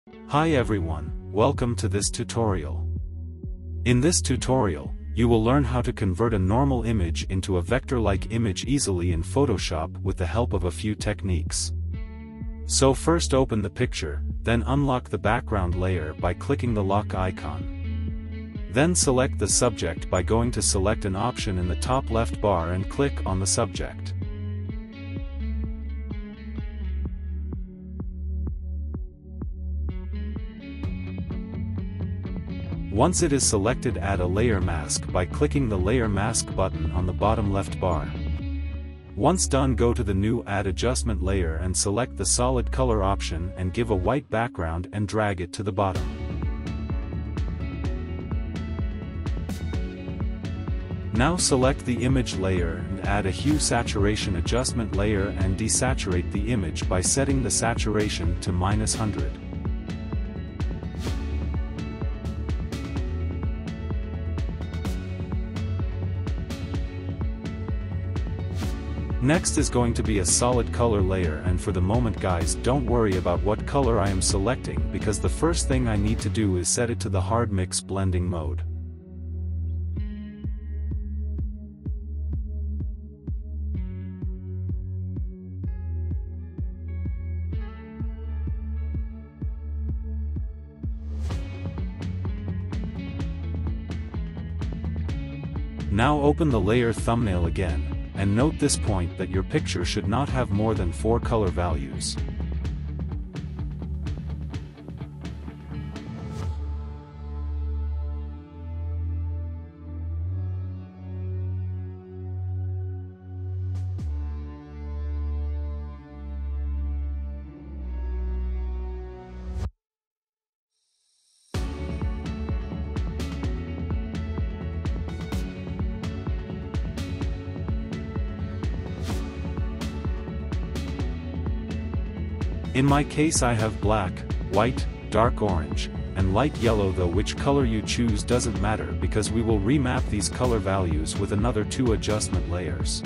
Hi everyone, welcome to this tutorial. In this tutorial, you will learn how to convert a normal image into a vector-like image easily in Photoshop with the help of a few techniques. So first open the picture, then unlock the background layer by clicking the lock icon. Then select the subject by going to select an option in the top left bar and click on the subject. Once it is selected, add a layer mask by clicking the layer mask button on the bottom left bar. Once done, go to the new Add Adjustment layer and select the solid color option and give a white background and drag it to the bottom. Now select the image layer and add a hue saturation adjustment layer and desaturate the image by setting the saturation to -100. Next is going to be a solid color layer, and for the moment guys, don't worry about what color I am selecting because the first thing I need to do is set it to the hard mix blending mode. Now open the layer thumbnail again. And note this point that your picture should not have more than 4 color values. In my case I have black, white, dark orange, and light yellow, though which color you choose doesn't matter because we will remap these color values with another 2 adjustment layers.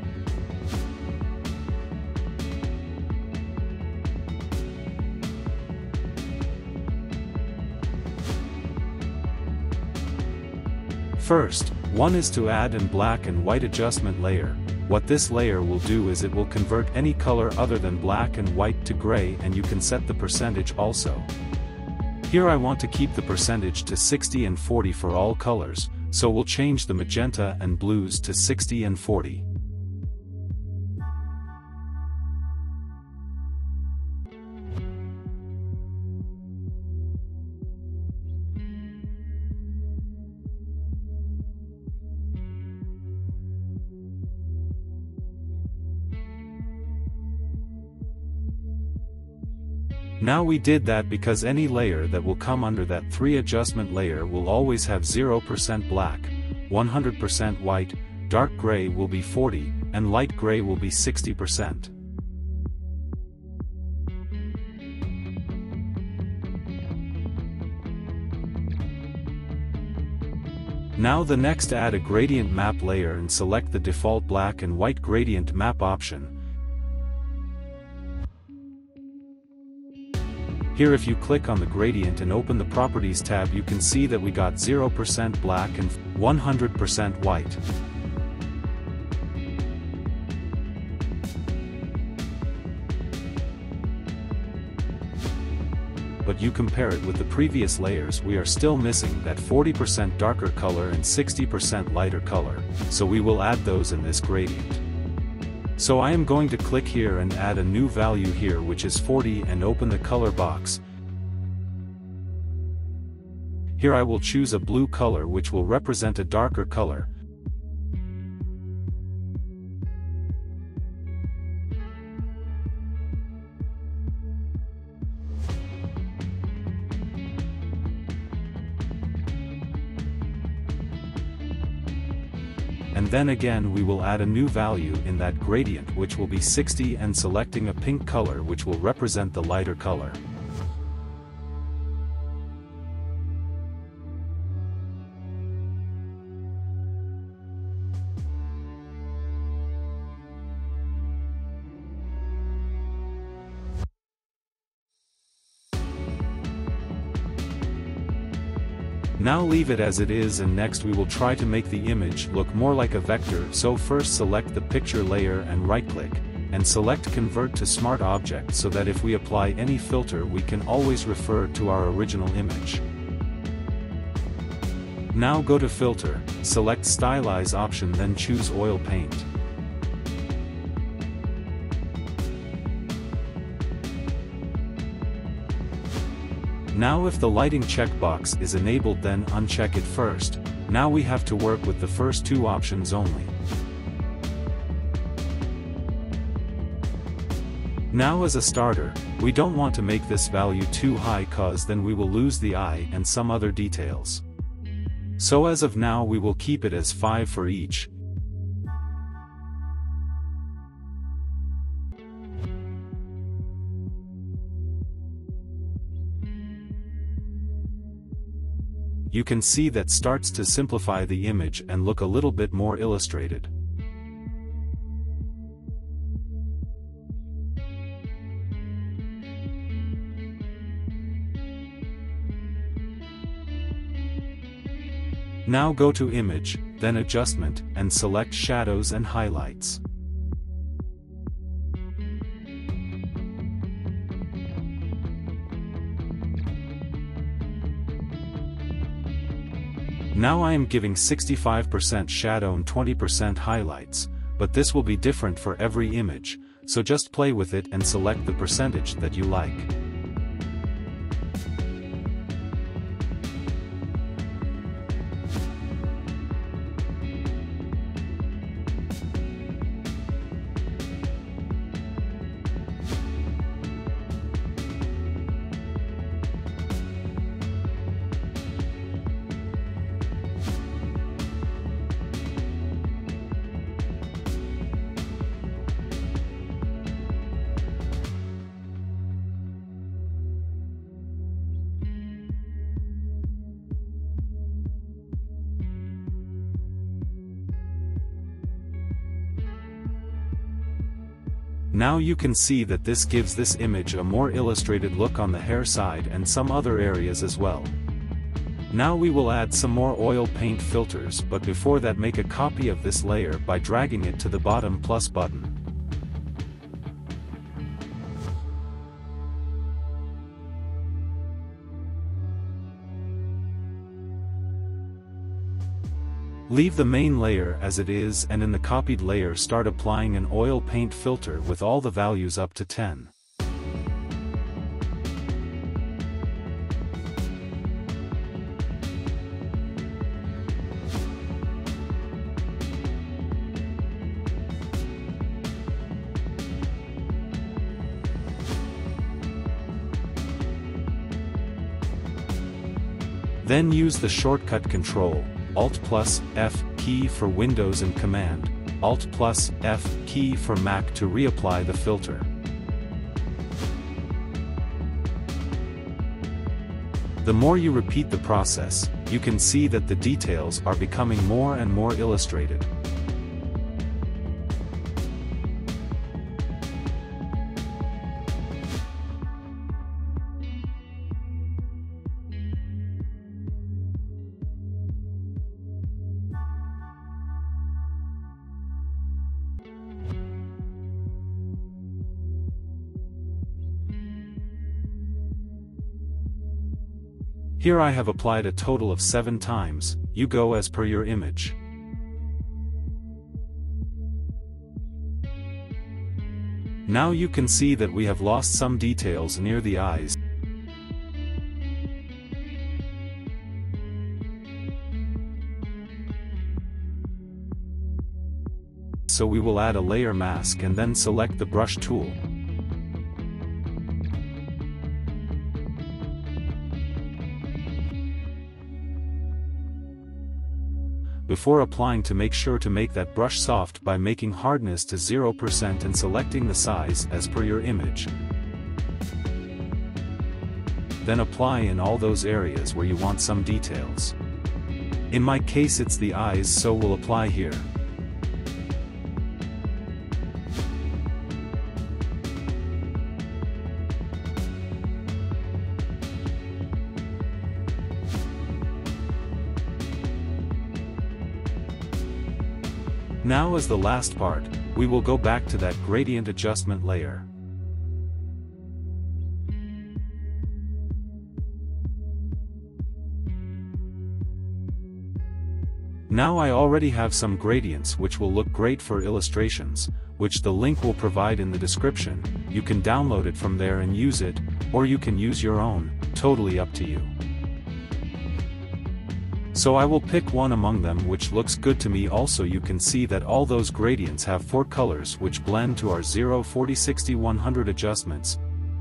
First, one is to add an black and white adjustment layer. What this layer will do is it will convert any color other than black and white to gray, and you can set the percentage also. Here I want to keep the percentage to 60 and 40 for all colors, so we'll change the magenta and blues to 60 and 40. Now we did that because any layer that will come under that 3 adjustment layer will always have 0% black, 100% white, dark gray will be 40, and light gray will be 60%. Now the next, add a gradient map layer and select the default black and white gradient map option. Here if you click on the gradient and open the properties tab, you can see that we got 0% black and 100% white. But you compare it with the previous layers, we are still missing that 40% darker color and 60% lighter color, so we will add those in this gradient. So I am going to click here and add a new value here which is 40 and open the color box. Here I will choose a blue color which will represent a darker color. And then again we will add a new value in that gradient which will be 60 and selecting a pink color which will represent the lighter color. Now leave it as it is, and next we will try to make the image look more like a vector. So first select the picture layer and right-click, and select Convert to Smart Object so that if we apply any filter we can always refer to our original image. Now go to Filter, select Stylize option, then choose Oil Paint. Now if the lighting checkbox is enabled, then uncheck it first. Now we have to work with the first two options only. Now as a starter, we don't want to make this value too high cause then we will lose the eye and some other details. So as of now we will keep it as 5 for each. You can see that starts to simplify the image and look a little bit more illustrated. Now go to Image, then Adjustment, and select Shadows and Highlights. Now I am giving 65% shadow and 20% highlights, but this will be different for every image, so just play with it and select the percentage that you like. Now you can see that this gives this image a more illustrated look on the hair side and some other areas as well. Now we will add some more oil paint filters, but before that make a copy of this layer by dragging it to the bottom plus button. Leave the main layer as it is, and in the copied layer start applying an oil paint filter with all the values up to 10. Then use the shortcut Control Alt plus F key for Windows and Command Alt plus F key for Mac to reapply the filter. The more you repeat the process, you can see that the details are becoming more and more illustrated. Here I have applied a total of 7 times, you go as per your image. Now you can see that we have lost some details near the eyes. So we will add a layer mask and then select the brush tool. Before applying, to make sure to make that brush soft by making hardness to 0% and selecting the size as per your image. Then apply in all those areas where you want some details. In my case it's the eyes, so we'll apply here. Now as the last part, we will go back to that gradient adjustment layer. Now I already have some gradients which will look great for illustrations, which the link will provide in the description. You can download it from there and use it, or you can use your own, totally up to you. So I will pick one among them which looks good to me. Also you can see that all those gradients have 4 colors which blend to our 0, 40, 60, 100 adjustments.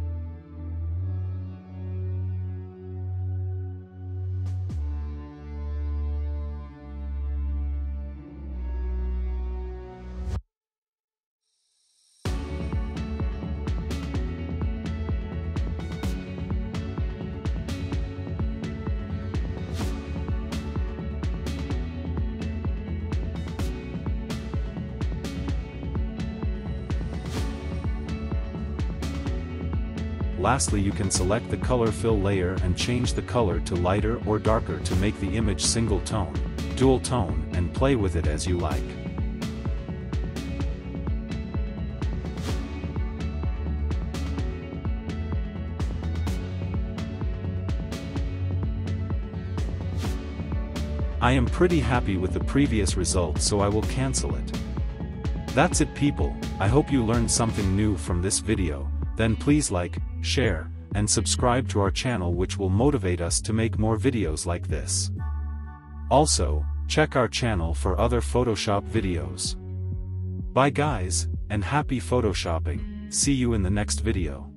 Lastly, you can select the color fill layer and change the color to lighter or darker to make the image single tone, dual tone, and play with it as you like. I am pretty happy with the previous result, so I will cancel it. That's it people, I hope you learned something new from this video. Then please like, share, and subscribe to our channel, which will motivate us to make more videos like this. Also, check our channel for other Photoshop videos. Bye guys, and happy Photoshopping. See you in the next video.